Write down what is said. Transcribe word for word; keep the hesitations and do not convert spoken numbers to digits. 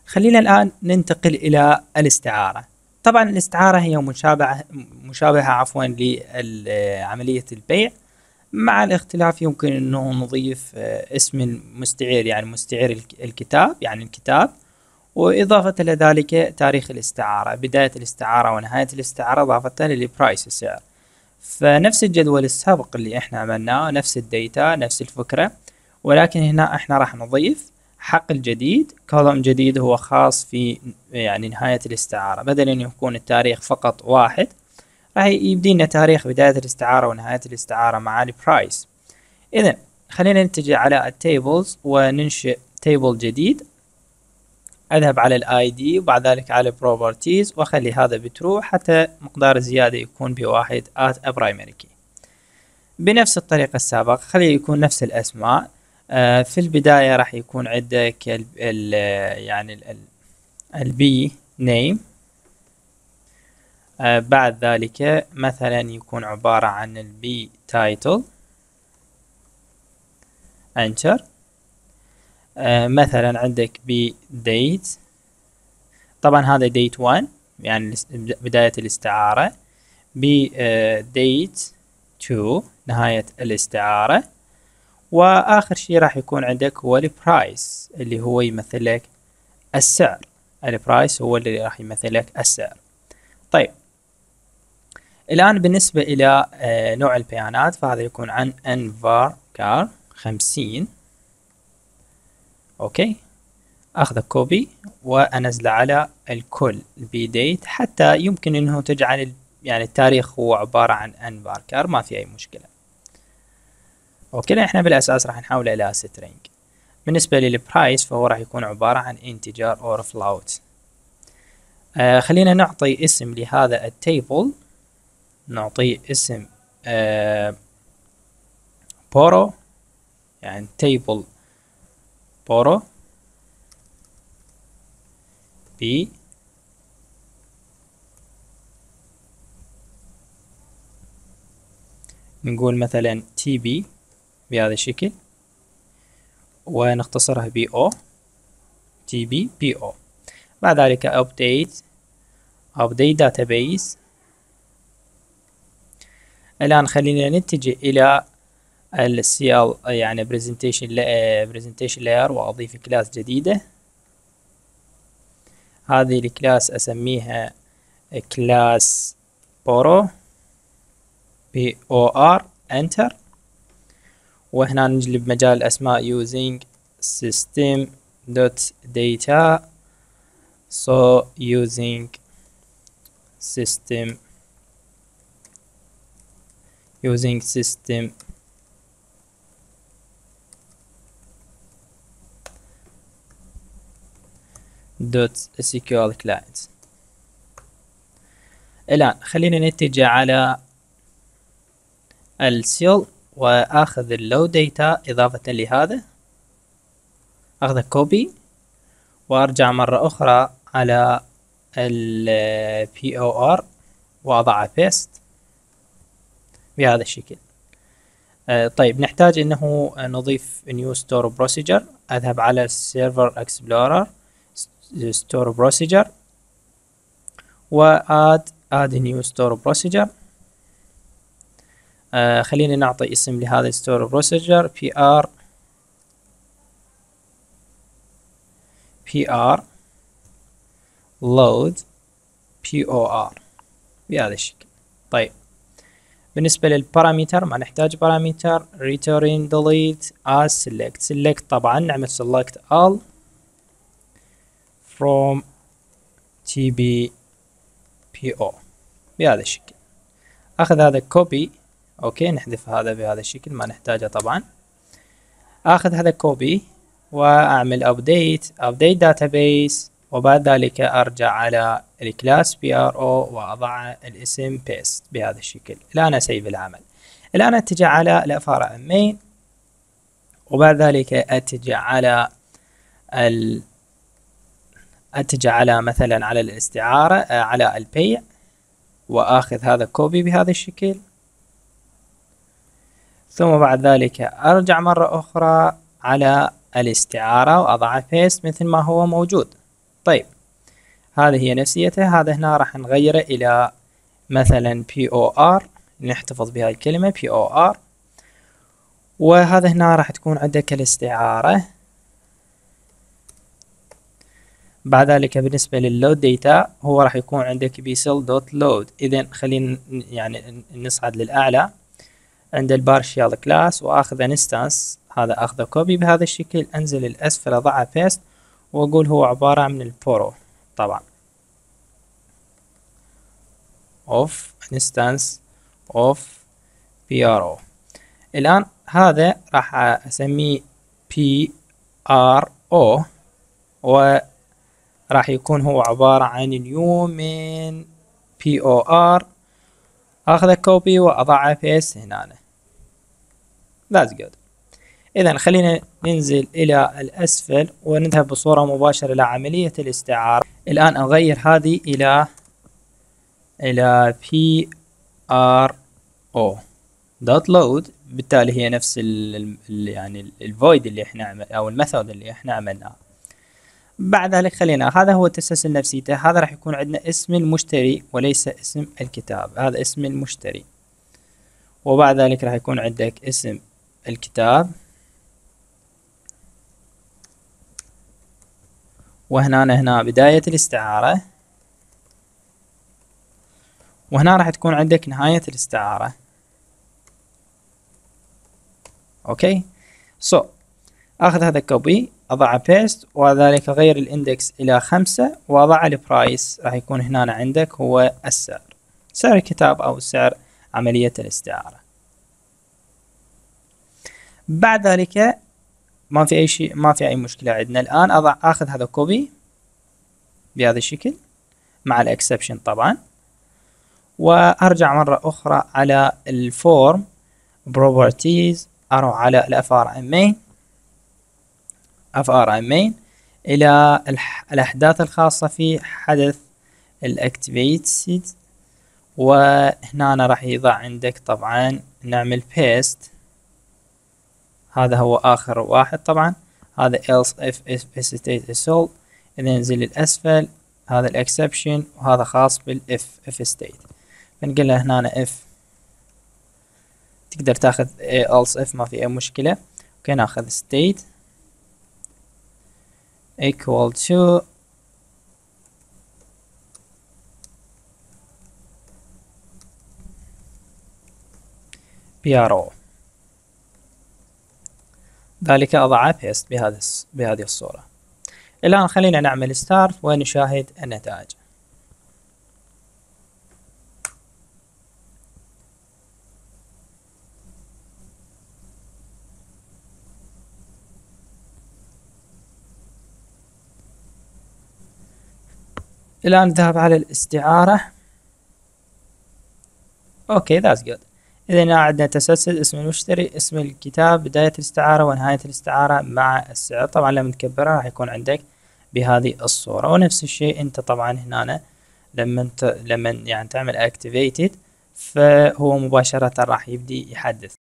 خلينا الآن ننتقل إلى الاستعارة. طبعا الاستعارة هي مشابهة مشابهة عفوا لعملية البيع، مع الاختلاف يمكن أنه نضيف اسم المستعير، يعني مستعير الكتاب يعني الكتاب، وإضافة إلى ذلك تاريخ الاستعارة، بداية الاستعارة ونهاية الاستعارة، إضافة للبرايس السعر. فنفس الجدول السابق اللي احنا عملناه، نفس الديتا نفس الفكرة، ولكن هنا احنا راح نضيف حقل جديد، كولوم جديد هو خاص في يعني نهاية الاستعارة. بدل ان يكون التاريخ فقط واحد، راح يبدينا تاريخ بداية الاستعارة ونهاية الاستعارة مع البرايس. اذا خلينا نتجه على التيبلز وننشئ تيبل جديد. اذهب على الاي دي وبعد ذلك على بروبرتيز واخلي هذا بترو حتى مقدار الزيادة يكون بواحد at a primary key. بنفس الطريقة السابقة خليه يكون نفس الاسماء. آه في البداية راح يكون عندك ال ال يعني البي نيم، آه بعد ذلك مثلا يكون عبارة عن البي تايتل، انتر. آه مثلا عندك بي ديت، طبعا هذا ديت واحد يعني بداية الاستعارة، بي ديت اثنين نهاية الاستعارة، واخر شيء راح يكون عندك هو البرايس اللي هو يمثل لك السعر. البرايس هو اللي راح يمثل لك السعر. طيب الان بالنسبة الى آه نوع البيانات، فهذا يكون عن ان var char خمسين. اوكي، اخذ كوبي وانزله على الكل البي ديت، حتى يمكن انه تجعل يعني التاريخ هو عبارة عن ان var char، ما في اي مشكلة. اوكي، احنا بالاساس راح نحوله الى string. بالنسبة للبرايس فهو راح يكون عبارة عن integer or float. آه خلينا نعطي اسم لهذا التيبل، نعطيه اسم آه بورو، يعني تيبل بورو بي نقول مثلا تي بي بهذا الشكل، ونختصرها بي او، تي بي بي او. بعد ذلك update update database. الآن خلينا نتجه إلى ال سي ال يعني presentation presentation layer وأضيف كلاس جديدة. هذه الكلاس أسميها كلاس بورو بي او ار enter، وهنا نجلب مجال الأسماء using system dot data، so using system using system dot اس كيو ال client. الآن خلينا نتجه على السيل وآخذ اللو داتا إضافة لهذا، أخذ كوبي وأرجع مرة أخرى على ال بي او ار وأضع paste بهذا الشكل. آه طيب نحتاج انه نضيف new store procedure. اذهب على server explorer store procedure و add add new store procedure. آه خلينا نعطي اسم لهذا store procedure pr pr load por بهذا الشكل. طيب بالنسبة للبارامتر ما نحتاج بارامتر، return delete as select. select طبعا نعمل select all from tb po بهذا الشكل. اخذ هذا كوبي، اوكي نحذف هذا بهذا الشكل ما نحتاجه طبعا. اخذ هذا كوبي واعمل update update database، وبعد ذلك ارجع على الكلاس بي ار او واضع الاسم paste بهذا الشكل. الان اسيب العمل. الان اتجه على الافارة main، وبعد ذلك اتجه على ال اتجه على مثلا على الاستعارة على البيع، واخذ هذا كوبي بهذا الشكل، ثم بعد ذلك ارجع مرة اخرى على الاستعارة واضع paste مثل ما هو موجود. طيب هذه هي نفسيته. هذا هنا راح نغيره الى مثلا بي او ار، نحتفظ بهاي الكلمة بي او ار. وهذا هنا راح تكون عندك الاستعارة. بعد ذلك بالنسبة لللود داتا هو راح يكون عندك بيسل دوت لود. اذا خلينا يعني نصعد للاعلى عند البارشيال كلاس واخذ انستانس، هذا اخذه كوبي بهذا الشكل، انزل الاسفل اضعه بيست واقول هو عبارة عن البرو طبعا of instance of pro. الآن هذا راح أسميه pro وراح يكون هو عبارة عن نيو من por. أخذ كوبي وأضعه بيست هنا. That's good. إذا خلينا ننزل إلى الأسفل ونذهب بصورة مباشرة إلى عملية الاستعارة. الآن أغير هذه إلى إلى pro dot load، بالتالي هي نفس ال ال يعني الفويد اللي احنا عمل أو الميثود اللي احنا عملناه. بعد ذلك خلينا، هذا هو تسلسل نفسيته. هذا راح يكون عندنا اسم المشتري وليس اسم الكتاب، هذا اسم المشتري. وبعد ذلك راح يكون عندك اسم الكتاب، وهنا هنا بداية الاستعارة، وهنا راح تكون عندك نهاية الاستعارة. اوكي سو so, اخذ هذا كوبي اضعه بيست وذلك اغير الاندكس الى خمسة واضع البرايس، راح يكون هنا عندك هو السعر، سعر الكتاب او سعر عملية الاستعارة. بعد ذلك ما في اي شيء، ما في اي مشكلة عندنا. الان اضع اخذ هذا كوبي بهذا الشكل مع الاكسبشن طبعا، وارجع مرة اخرى على الفورم بروبرتيز، اروح على الاف ار ام main اف ار ام main الى الاحداث الخاصة في حدث الاكتيفيتد، وهنا أنا راح يضع عندك طبعا نعمل بيست. هذا هو اخر واحد طبعا، هذا else if if state is sold. اذا ننزل للاسفل هذا الاكسبشن وهذا خاص بالاف if state. بنقول له هنا if، تقدر تاخذ else if ما في اي مشكلة. اوكي ناخذ state equal to pro، ذلك أضع بيست بهذا بهذه الصورة. الآن خلينا نعمل ستارت ونشاهد النتائج. الآن نذهب على الاستعارة. اوكي that's good. إذا عندنا تسلسل اسم المشتري، اسم الكتاب، بداية الاستعارة ونهاية الاستعارة مع السعر. طبعا لما تكبرها راح يكون عندك بهذه الصورة. ونفس الشيء انت طبعا هنا لما انت لما يعني تعمل activated فهو مباشرة راح يبدي يحدث.